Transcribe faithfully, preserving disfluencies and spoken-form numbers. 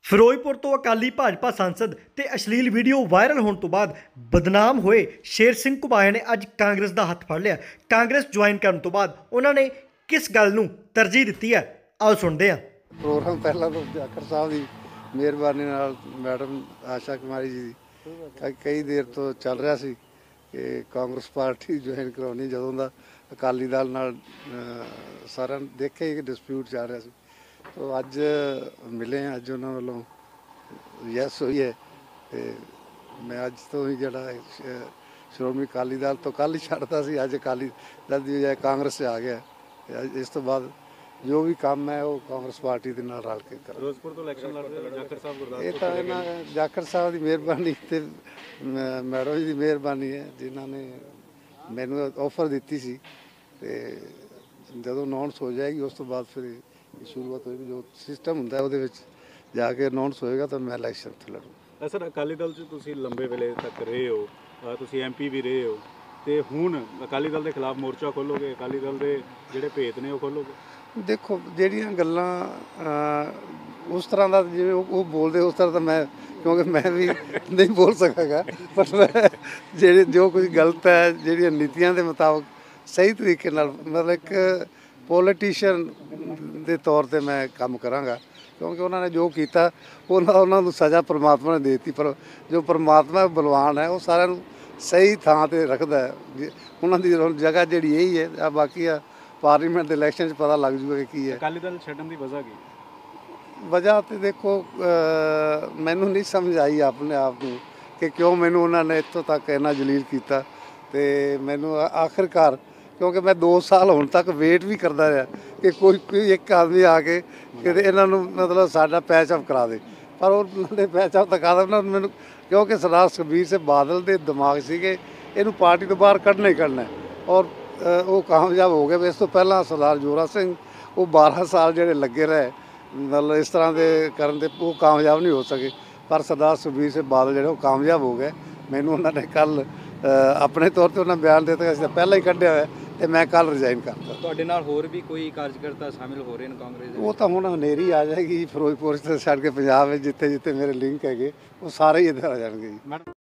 ਫਿਰੋਜ਼ਪੁਰ ਤੋਂ ਅਕਾਲੀ ਭਾਜਪਾ ਸੰਸਦ ਤੇ ਅਸ਼ਲੀਲ ਵੀਡੀਓ ਵਾਇਰਲ ਹੋਣ ਤੋਂ ਬਾਅਦ ਬਦਨਾਮ ਹੋਏ ਸ਼ੇਰ ਸਿੰਘ ਘੁਬਾਇਆ ਨੇ ਅੱਜ ਕਾਂਗਰਸ ਦਾ ਹੱਥ ਫੜ ਲਿਆ। ਕਾਂਗਰਸ ਜੁਆਇਨ ਕਰਨ ਤੋਂ ਬਾਅਦ ਉਹਨਾਂ ਨੇ ਕਿਸ ਗੱਲ ਨੂੰ ਤਰਜੀਹ ਦਿੱਤੀ ਹੈ, ਆਓ ਸੁਣਦੇ ਹਾਂ। ਪ੍ਰੋਗਰਾਮ ਪਹਿਲਾਂ ਤੋਂ ਜਾਖੜ ਸਾਹਿਬ ਦੀ ਮਿਹਰਬਾਨੀ ਨਾਲ ਮੈਡਮ ਆਸ਼ਾ ਕੁਮਾਰੀ ਜੀ ਦੀ ਕਈ ਦੇਰ ਤੋਂ ਚੱਲ ਰਿਹਾ ਸੀ ਕਿ ਕਾਂਗਰਸ ਪਾਰਟੀ ਜੁਆਇਨ ਕਰਾਉਣੀ। ਜਦੋਂ ਦਾ ਅਕਾਲੀ ਦਲ ਨਾਲ ਸਾਰਿਆਂ ਨੇ ਦੇਖਿਆ ਹੀ ਕਿ ਡਿਸਪਿਊਟ ਚੱਲ ਰਿਹਾ ਸੀ, ਤੋ ਅੱਜ ਮਿਲੇ ਅੱਜ ਉਹਨਾਂ ਵੱਲੋਂ ਯੈਸ ਹੋਈ ਹੈ। ਅਤੇ ਮੈਂ ਅੱਜ ਤੋਂ ਹੀ ਜਿਹੜਾ ਸ਼੍ਰੋਮਣੀ ਅਕਾਲੀ ਦਲ ਤੋਂ ਕੱਲ੍ਹ ਹੀ ਛੱਡਦਾ ਸੀ, ਅੱਜ ਅਕਾਲੀ ਦਲ ਦੀ ਬਜਾਏ ਕਾਂਗਰਸ 'ਚ ਆ ਗਿਆ। ਇਸ ਤੋਂ ਬਾਅਦ ਜੋ ਵੀ ਕੰਮ ਹੈ ਉਹ ਕਾਂਗਰਸ ਪਾਰਟੀ ਦੇ ਨਾਲ ਰਲ ਕੇ ਕਰਾਂ। ਫਿਰੋਜ਼ਪੁਰ ਤੋਂ ਇਲੈਕਸ਼ਨ ਲੜ ਰਹੇ ਜਾਖੜ ਸਾਹਿਬ ਗੁਰਦਾਸਪੁਰ। ਇਹ ਤਾਂ ਇਹਨਾਂ ਜਾਖੜ ਸਾਹਿਬ ਦੀ ਮਿਹਰਬਾਨੀ ਅਤੇ ਮੈਡਮ ਜੀ ਦੀ ਮਿਹਰਬਾਨੀ ਹੈ, ਜਿਨ੍ਹਾਂ ਨੇ ਮੈਨੂੰ ਆਫਰ ਦਿੱਤੀ ਸੀ। ਅਤੇ ਜਦੋਂ ਅਨਾਊਂਸ ਹੋ ਜਾਏਗੀ ਉਸ ਤੋਂ ਬਾਅਦ ਫਿਰ ਸ਼ੁਰੂਆਤ ਹੋਏਗੀ, ਜੋ ਸਿਸਟਮ ਹੁੰਦਾ ਉਹਦੇ ਵਿੱਚ ਜਾ ਕੇ ਅਨਾਊਂਸ ਹੋਏਗਾ ਤਾਂ ਮੈਂ ਇਲੈਕਸ਼ਨ 'ਤੇ ਲੜੂੰ। ਸਰ, ਅਕਾਲੀ ਦਲ 'ਚ ਤੁਸੀਂ ਲੰਬੇ ਵੇਲੇ ਤੱਕ ਰਹੇ ਹੋ, ਤੁਸੀਂ ਐਮ ਪੀ ਵੀ ਰਹੇ ਹੋ, ਅਤੇ ਹੁਣ ਅਕਾਲੀ ਦਲ ਦੇ ਖਿਲਾਫ ਮੋਰਚਾ ਖੋਲੋਗੇ, ਅਕਾਲੀ ਦਲ ਦੇ ਜਿਹੜੇ ਭੇਤ ਨੇ ਉਹ ਖੋਲੋਗੇ? ਦੇਖੋ, ਜਿਹੜੀਆਂ ਗੱਲਾਂ ਉਸ ਤਰ੍ਹਾਂ ਦਾ ਜਿਵੇਂ ਉਹ ਬੋਲਦੇ ਉਸ ਤਰ੍ਹਾਂ ਤਾਂ ਮੈਂ, ਕਿਉਂਕਿ ਮੈਂ ਵੀ ਨਹੀਂ ਬੋਲ ਸਕਾਂਗਾ, ਪਰ ਮੈਂ ਜਿਹੜੇ ਜੋ ਕੁਝ ਗਲਤ ਹੈ, ਜਿਹੜੀਆਂ ਨੀਤੀਆਂ ਦੇ ਮੁਤਾਬਕ ਸਹੀ ਤਰੀਕੇ ਨਾਲ, ਮਤਲਬ ਇੱਕ ਪੋਲੀਟੀਸ਼ੀਅਨ ਦੇ ਤੌਰ 'ਤੇ ਮੈਂ ਕੰਮ ਕਰਾਂਗਾ। ਕਿਉਂਕਿ ਉਹਨਾਂ ਨੇ ਜੋ ਕੀਤਾ ਉਹਨਾਂ ਉਹਨਾਂ ਨੂੰ ਸਜ਼ਾ ਪਰਮਾਤਮਾ ਨੇ ਦੇ ਦਿੱਤੀ, ਪਰ ਜੋ ਪਰਮਾਤਮਾ ਬਲਵਾਨ ਹੈ ਉਹ ਸਾਰਿਆਂ ਨੂੰ ਸਹੀ ਥਾਂ 'ਤੇ ਰੱਖਦਾ ਹੈ। ਉਹਨਾਂ ਦੀ ਜਗ੍ਹਾ ਜਿਹੜੀ ਇਹੀ ਹੈ। ਆ ਬਾਕੀ ਆ ਪਾਰਲੀਮੈਂਟ ਦੇ ਇਲੈਕਸ਼ਨ 'ਚ ਪਤਾ ਲੱਗ ਜੂਗਾ ਕਿ ਕੀ ਹੈ। ਅਕਾਲੀ ਦਲ ਛੱਡਣ ਦੀ ਵਜ੍ਹਾ ਕੀ? ਵਜ੍ਹਾ ਤਾਂ ਦੇਖੋ, ਮੈਨੂੰ ਨਹੀਂ ਸਮਝ ਆਈ ਆਪਣੇ ਆਪ ਨੂੰ ਕਿ ਕਿਉਂ ਮੈਨੂੰ ਉਹਨਾਂ ਨੇ ਇੱਥੋਂ ਤੱਕ ਇੰਨਾ ਜਲੀਲ ਕੀਤਾ। ਅਤੇ ਮੈਨੂੰ ਆਖਿਰਕਾਰ, ਕਿਉਂਕਿ ਮੈਂ ਦੋ ਸਾਲ ਹੁਣ ਤੱਕ ਵੇਟ ਵੀ ਕਰਦਾ ਰਿਹਾ ਕਿ ਕੋਈ ਕੋਈ ਇੱਕ ਆਦਮੀ ਆ ਕੇ ਕਿਤੇ ਇਹਨਾਂ ਨੂੰ ਮਤਲਬ ਸਾਡਾ ਪੈਚਅਪ ਕਰਾ ਦੇ, ਪਰ ਉਹਨਾਂ ਨੇ ਪੈਚਅਪ ਤਾਂ ਕਰਾ ਦਿੱਤਾ ਮੈਨੂੰ, ਕਿਉਂਕਿ ਸਰਦਾਰ ਸੁਖਬੀਰ ਸਿੰਘ ਬਾਦਲ ਦੇ ਦਿਮਾਗ ਸੀਗੇ ਇਹਨੂੰ ਪਾਰਟੀ ਤੋਂ ਬਾਹਰ ਕੱਢਣਾ ਹੀ ਕੱਢਣਾ, ਔਰ ਉਹ ਕਾਮਯਾਬ ਹੋ ਗਏ। ਇਸ ਤੋਂ ਪਹਿਲਾਂ ਸਰਦਾਰ ਜੋਰਾ ਸਿੰਘ ਉਹ ਬਾਰ੍ਹਾਂ ਸਾਲ ਜਿਹੜੇ ਲੱਗੇ ਰਹੇ ਮਤਲਬ ਇਸ ਤਰ੍ਹਾਂ ਦੇ ਕਰਨ ਦੇ, ਉਹ ਕਾਮਯਾਬ ਨਹੀਂ ਹੋ ਸਕੇ, ਪਰ ਸਰਦਾਰ ਸੁਖਬੀਰ ਸਿੰਘ ਬਾਦਲ ਜਿਹੜੇ ਉਹ ਕਾਮਯਾਬ ਹੋ ਗਏ। ਮੈਨੂੰ ਉਹਨਾਂ ਨੇ ਕੱਲ੍ਹ ਆਪਣੇ ਤੌਰ 'ਤੇ ਉਹਨਾਂ ਬਿਆਨ ਦਿੱਤਾ ਅਸੀਂ ਤਾਂ ਪਹਿਲਾਂ ਹੀ ਕੱਢਿਆ ਹੋਇਆ ਅਤੇ ਮੈਂ ਕੱਲ੍ਹ ਰਿਜ਼ਾਈਨ ਕਰਤਾ। ਤੁਹਾਡੇ ਨਾਲ ਹੋਰ ਵੀ ਕੋਈ ਕਾਰਜਕਰਤਾ ਸ਼ਾਮਿਲ ਹੋ ਰਹੇ ਨੇ ਕਾਂਗਰਸ ਦੇ? ਉਹ ਤਾਂ ਹੁਣ ਹਨੇਰੀ ਆ ਜਾਏਗੀ ਫਿਰੋਜ਼ਪੁਰ ਤੋਂ ਛੱਡ ਕੇ ਪੰਜਾਬ ਵਿੱਚ ਜਿੱਥੇ ਜਿੱਥੇ ਮੇਰੇ ਲਿੰਕ ਹੈਗੇ ਉਹ ਸਾਰੇ ਹੀ ਇੱਧਰ ਆ ਜਾਣਗੇ ਜੀ।